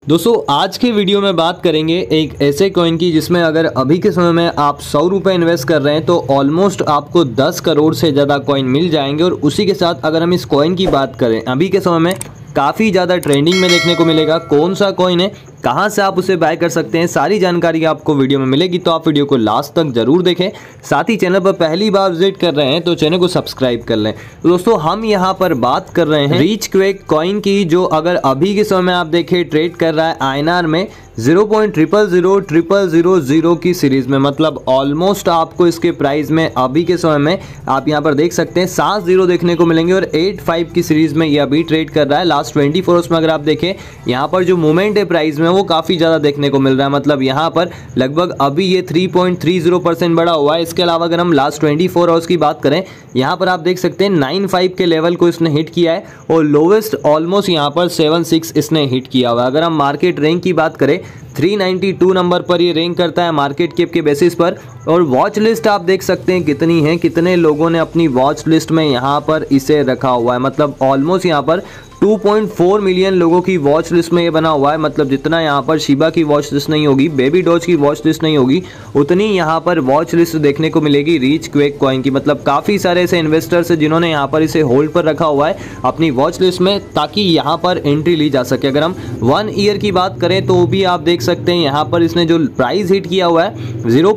दोस्तों आज के वीडियो में बात करेंगे एक ऐसे कॉइन की जिसमें अगर अभी के समय में आप 100 रुपये इन्वेस्ट कर रहे हैं तो ऑलमोस्ट आपको 10 करोड़ से ज़्यादा कॉइन मिल जाएंगे। और उसी के साथ अगर हम इस कॉइन की बात करें अभी के समय में काफ़ी ज़्यादा ट्रेंडिंग में देखने को मिलेगा। कौन सा कॉइन है, कहाँ से आप उसे बाय कर सकते हैं, सारी जानकारी आपको वीडियो में मिलेगी, तो आप वीडियो को लास्ट तक जरूर देखें। साथ ही चैनल पर पहली बार विजिट कर रहे हैं तो चैनल को सब्सक्राइब कर लें। तो दोस्तों हम यहाँ पर बात कर रहे हैं रीच क्वेक कॉइन की, जो अगर अभी के समय में आप देखें ट्रेड कर रहा है INR में 0.000000 की सीरीज में, मतलब ऑलमोस्ट आपको इसके प्राइस में अभी के समय में आप यहाँ पर देख सकते हैं 7 0 देखने को मिलेंगे। और 85 की सीरीज में ये अभी ट्रेड कर रहा है। लास्ट 24 आवर्स में अगर आप देखें यहाँ पर जो मूवमेंट है प्राइस में वो काफ़ी ज़्यादा देखने को मिल रहा है, मतलब यहाँ पर लगभग अभी ये 3.30% बढ़ा हुआ है। इसके अलावा अगर हम लास्ट 24 आवर्स की बात करें यहाँ पर आप देख सकते हैं 95 के लेवल को इसने हिट किया है और लोवेस्ट ऑलमोस्ट यहाँ पर 76 इसने हिट किया हुआ है। अगर हम मार्केट रैंक की बात करें 392 नंबर पर ये रैंक करता है मार्केट कैप के बेसिस पर। और वॉच लिस्ट आप देख सकते हैं कितनी है, कितने लोगों ने अपनी वॉच लिस्ट में यहाँ पर इसे रखा हुआ है, मतलब ऑलमोस्ट यहाँ पर 2.4 मिलियन लोगों की वॉच लिस्ट में ये बना हुआ है। मतलब जितना यहाँ पर शिबा की वॉच लिस्ट नहीं होगी, बेबी डॉज की वॉच लिस्ट नहीं होगी, उतनी यहाँ पर वॉच लिस्ट देखने को मिलेगी रीच क्वेक कॉइन की। मतलब काफ़ी सारे ऐसे इन्वेस्टर्स हैं जिन्होंने यहाँ पर इसे होल्ड पर रखा हुआ है अपनी वॉच लिस्ट में, ताकि यहाँ पर एंट्री ली जा सके। अगर हम 1 ईयर की बात करें तो भी आप देख सकते हैं यहाँ पर इसने जो प्राइस हिट किया हुआ है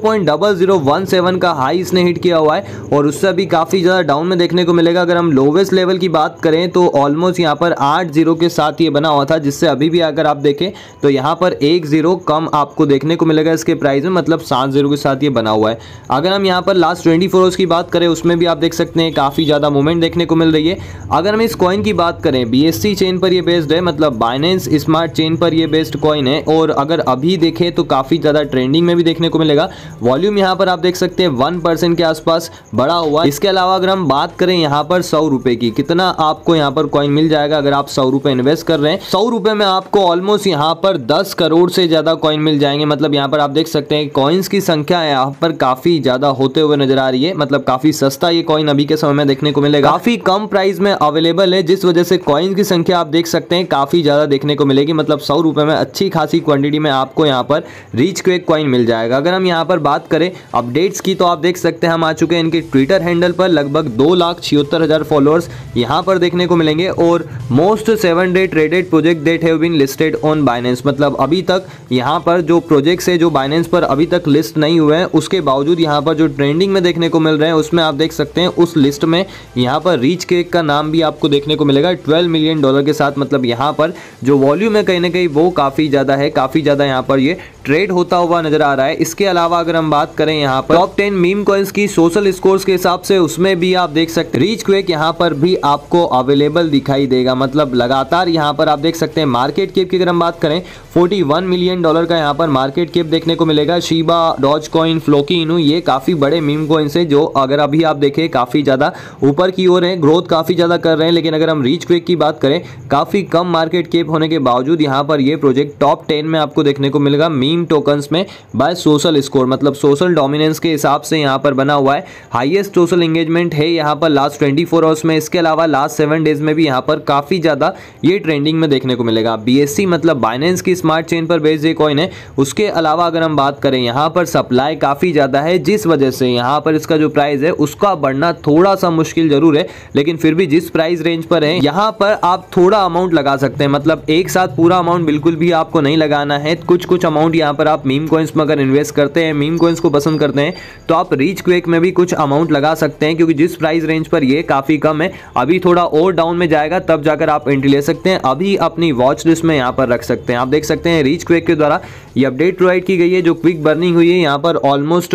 0.0017 का हाई इसने हिट किया हुआ है, और उससे भी काफ़ी ज़्यादा डाउन में देखने को मिलेगा। अगर हम लोवेस्ट लेवल की बात करें तो ऑलमोस्ट यहाँ पर 8 0 के साथ ये बना हुआ था, जिससे अभी भी अगर आप देखें तो यहाँ पर 1 0 कम आपको देखने को मिलेगा इसके प्राइस में, मतलब 7 0 के साथ ये बना हुआ है। अगर हम यहाँ पर लास्ट 24 आवर्स की बात करें उसमें भी आप देख सकते हैं काफ़ी ज़्यादा मूवमेंट देखने को मिल रही है। अगर हम इस कॉइन की बात करें BSC चेन पर ये बेस्ड है, मतलब बाइनेंस स्मार्ट चेन पर ये बेस्ड कॉइन है। और अगर अभी देखें तो काफ़ी ज़्यादा ट्रेंडिंग में भी देखने को मिलेगा। वॉल्यूम यहाँ पर आप देख सकते हैं 1% के आसपास बढ़ा हुआ है। इसके अलावा अगर हम बात करें यहाँ पर 100 रुपये की, कितना आपको यहाँ पर कॉइन मिल जाएगा अगर आप 100 रुपये इन्वेस्ट कर रहे हैं। 100 रुपये में आपको ऑलमोस्ट यहाँ पर 10 करोड़ से ज़्यादा कॉइन मिल जाएंगे। मतलब यहाँ पर आप देख सकते हैं कॉइन्स की संख्या यहाँ पर काफ़ी ज़्यादा होते हुए नजर आ रही है। मतलब काफ़ी सस्ता ये कॉइन अभी के समय में देखने को मिलेगा, काफ़ी कम प्राइस में अवेलेबल है, जिस वजह से कॉइन्स की संख्या आप देख सकते हैं काफ़ी ज़्यादा देखने को मिलेगी। मतलब 100 रुपये में अच्छी खासी क्वांटिटी में आपको यहाँ पर रीच क्वेक कॉइन मिल जाएगा। अगर हम यहाँ पर बात करें अपडेट्स की तो आप देख सकते हैं हम आ चुके हैं इनके ट्विटर हैंडल पर, लगभग 2,76,000 फॉलोअर्स यहाँ पर देखने को मिलेंगे। और most 7 day traded project that have been listed on Binance, मतलब अभी तक यहाँ पर जो प्रोजेक्ट्स है जो बाइनेंस पर अभी तक लिस्ट नहीं हुए हैं, उसके बावजूद यहाँ पर जो ट्रेंडिंग में देखने को मिल रहे हैं उसमें आप देख सकते हैं उस लिस्ट में यहाँ पर रीच क्वेक का नाम भी आपको देखने को मिलेगा $12 मिलियन के साथ। मतलब यहाँ पर जो वॉल्यूम है कहीं ना कहीं वो काफ़ी ज़्यादा है, काफ़ी ज़्यादा यहाँ पर ये ट्रेड होता हुआ नजर आ रहा है। इसके अलावा अगर हम बात करें यहाँ पर टॉप 10 मीम कॉइन्स की सोशल स्कोर्स के हिसाब से, उसमें भी आप देख सकते हैं रीच क्वेक यहाँ पर भी आपको अवेलेबल दिखाई देगा। मतलब लगातार यहाँ पर आप देख सकते हैं मार्केट कैप की अगर हम बात करें $41 मिलियन का यहाँ पर मार्केट कैप देखने को मिलेगा। शिबा, डॉज कॉइन, फ्लोकी इनू, ये काफ़ी बड़े मीम कॉइन्स हैं जो अगर अभी आप देखें काफ़ी ज़्यादा ऊपर की ओर है, ग्रोथ काफ़ी ज़्यादा कर रहे हैं। लेकिन अगर हम रीच क्वेक की बात करें काफ़ी कम मार्केट कैप होने के बावजूद यहाँ पर ये प्रोजेक्ट टॉप 10 में आपको देखने को मिलेगा मीम टोकन्स में बाय सोशल स्कोर, मतलब सोशल डोमिनेंस के हिसाब से यहाँ पर बना हुआ है। हाईएस्ट सोशल एंगेजमेंट है यहाँ पर लास्ट 24 आवर्स में। इसके अलावा लास्ट 7 डेज में भी यहाँ पर काफ़ी ज़्यादा ये ट्रेंडिंग में देखने को मिलेगा। BSC मतलब बाइनेंस की स्मार्ट चेन पर बेस्ड ये कॉइन है। उसके अलावा अगर हम बात करें यहाँ पर सप्लाई काफ़ी ज़्यादा है, जिस वजह से यहाँ पर इसका जो प्राइस है उसका बढ़ना थोड़ा सा मुश्किल जरूर है। लेकिन फिर भी जिस प्राइस रेंज पर है यहाँ पर आप थोड़ा अमाउंट लगा सकते हैं, मतलब एक साथ पूरा अमाउंट बिल्कुल भी आपको नहीं लगाना है। कुछ अमाउंट यहाँ पर आप मीम कॉइन्स में अगर इन्वेस्ट करते हैं, मीम कॉइन्स को पसंद करते हैं, तो आप रीच क्वेक में भी कुछ अमाउंट लगा सकते हैं, क्योंकि जिस प्राइस रेंज पर ये काफ़ी कम है। अभी थोड़ा और डाउन में जाएगा तब जाकर आप एंट्री ले सकते हैं। अभी अपनी वॉच लिस्ट में यहाँ पर रख सकते हैं। आप देख सकते हैं रीच क्वेक के द्वारा ये अपडेट प्रोवाइड की गई है, जो क्विक बर्निंग हुई है यहाँ पर ऑलमोस्ट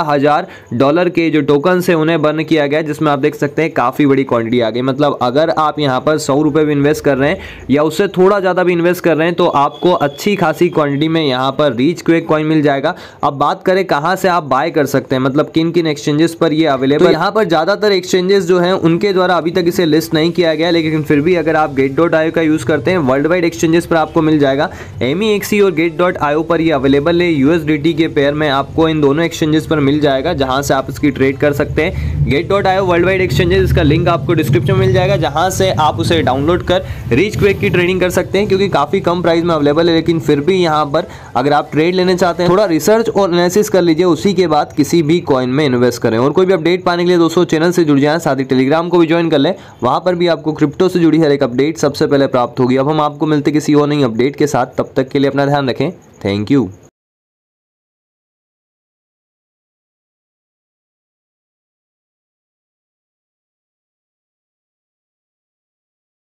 $12,000 के जो टोकन्स है उन्हें बर्न किया गया, जिसमें आप देख सकते हैं काफ़ी बड़ी क्वांटिटी आ गई। मतलब अगर आप यहाँ पर 100 रुपये भी इन्वेस्ट कर रहे हैं या उससे थोड़ा ज़्यादा भी इन्वेस्ट कर रहे हैं तो आपको अच्छी खासी क्वांटिटी में यहाँ पर पर रीच क्वेक कॉइन मिल जाएगा। अब बात करें कहाँ से आप बाय कर सकते हैं, मतलब किन किन एक्सचेंजेस पर ये अवेलेबल, तो यहाँ पर ज़्यादातर एक्सचेंजेस जो हैं उनके द्वारा अभी तक इसे लिस्ट नहीं किया गया, लेकिन फिर भी अगर आप Gate.io का यूज़ करते हैं वर्ल्ड वाइड एक्सचेंजेस पर आपको मिल जाएगा। MEXC और Gate.io पर ये अवेलेबल है। USDT के पेयर में आपको इन दोनों एक्सचेंजेस पर मिल जाएगा जहाँ से आप इसकी ट्रेड कर सकते हैं। Gate.io वर्ल्ड वाइड एक्सचेंजेस, इसका लिंक आपको डिस्क्रिप्शन में मिल जाएगा जहाँ से आप उसे डाउनलोड कर रीच क्वेक की ट्रेडिंग कर सकते हैं, क्योंकि काफ़ी कम प्राइस में अवेलेबल है। लेकिन फिर भी यहाँ पर अगर आप ट्रेड लेने चाहते हैं थोड़ा रिसर्च और एनालिसिस कर लीजिए, उसी के बाद किसी भी कॉइन में इन्वेस्ट करें। और कोई भी अपडेट पाने के लिए दोस्तों चैनल से जुड़ जाएं, साथ ही टेलीग्राम को भी ज्वाइन कर लें, वहाँ पर भी आपको क्रिप्टो से जुड़ी हर एक अपडेट सबसे पहले प्राप्त होगी। अब हम आपको मिलते किसी और नई अपडेट के साथ, तब तक के लिए अपना ध्यान रखें। Thank you.